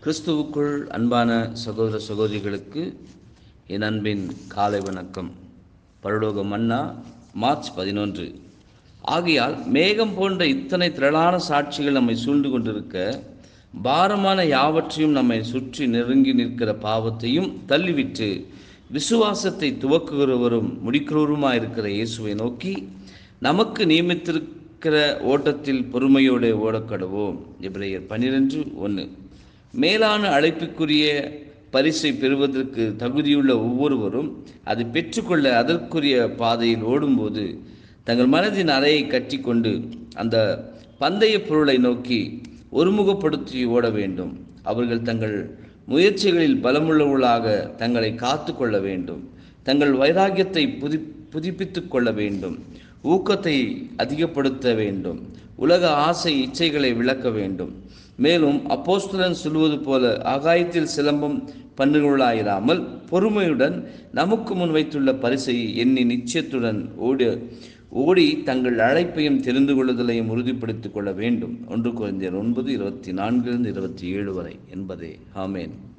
கிறிஸ்துவுக்குள் அன்பான சகோதர சகோதரிகளுக்கு என் அன்பின் காலை வணக்கம். பரலோக மன்னா மார்ச் 11. ஆகையால் மேகம் போன்ற இத்தனை திரளான சாட்சிகள் நம்மை சூழ்ந்து கொண்டிருக்க, பாரமான யாவற்றையும் நம்மை சுற்றி நெருங்கி நிற்கிற பாவத்தையும் தள்ளிவிட்டு விசுவாசத்தை துவக்குகிறவரும் முடிக்கிறவருமாயிருக்கிற இயேசுவை நோக்கி நமக்கு நியமித்திருக்கிற ஓட்டத்தில் பொறுமையோடு ஓடக்கடவோம். எபிரேயர் 12:1. மேலான அழைப்புக்குரிய பரிசை பெறுவதற்கு தகுதியுள்ள ஒவ்வொருவரும் அதை பெற்றுக்கொள்ள அதற்குரிய பாதையில் ஓடும்போது தங்கள் மனதின் அறையை கட்டி கொண்டு அந்த பந்தய பொருளை நோக்கி ஒருமுகப்படுத்தி ஓட வேண்டும். அவர்கள் தங்கள் முயற்சிகளில் பலமுள்ளவர்களாக தங்களை காத்து கொள்ள வேண்டும். தங்கள் வைராக்கியத்தை புதுப்பித்து கொள்ள வேண்டும். ஊக்கத்தை அதிகப்படுத்த வேண்டும். உலக ஆசை இச்சைகளை விளக்க வேண்டும். மேலும் அப்போஸ்தலன் சொல்வது போல ஆகாயத்தில் சிலம்பம் பண்ணுகளாயிராமல் பொறுமையுடன் நமக்கு முன் வைத்துள்ள பரிசை எண்ணி நிச்சயத்துடன் ஓடி தங்கள் அழைப்பையும் தெரிந்து கொள்ளுதலையும் உறுதிப்படுத்திக் கொள்ள வேண்டும். 1 கொரிந்தியர் 9:24-27 வரை என்பதே. ஆமேன்.